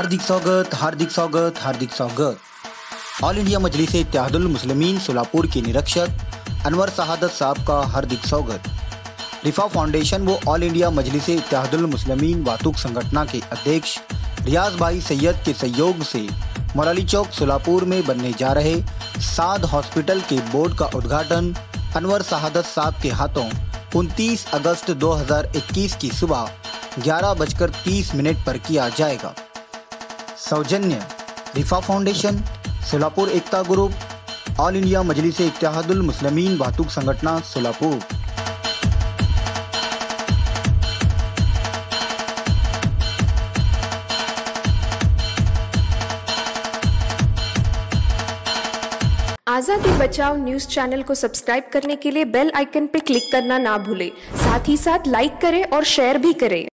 हार्दिक स्वागत, हार्दिक स्वागत, हार्दिक स्वागत। ऑल इंडिया मजलिस इत्तेहादुल मुस्लिमीन सोलापुर के निरीक्षक अनवर शहादत साहब का हार्दिक स्वागत। रिफा फाउंडेशन व ऑल इंडिया मजलिस इत्तेहादुल मुस्लिमीन वातुक संगठन के अध्यक्ष रियाज भाई सैयद के सहयोग से मौलाली चौक सोलापुर में बनने जा रहे साद हॉस्पिटल के बोर्ड का उद्घाटन अनवर शहादत साहब के हाथों 29 अगस्त 2021 की सुबह 11:30 पर किया जाएगा। सौजन्य Rifa foundation, Solapur Ekta group, all India Majlis Ittehadul Muslimeen वातुक संगठन सोलापुर। आज़ादी बचाओ न्यूज़ चैनल को सब्सक्राइब करने के लिए बेल आइकन पर क्लिक करना ना भूलें। साथ ही साथ लाइक करें और शेयर भी करें।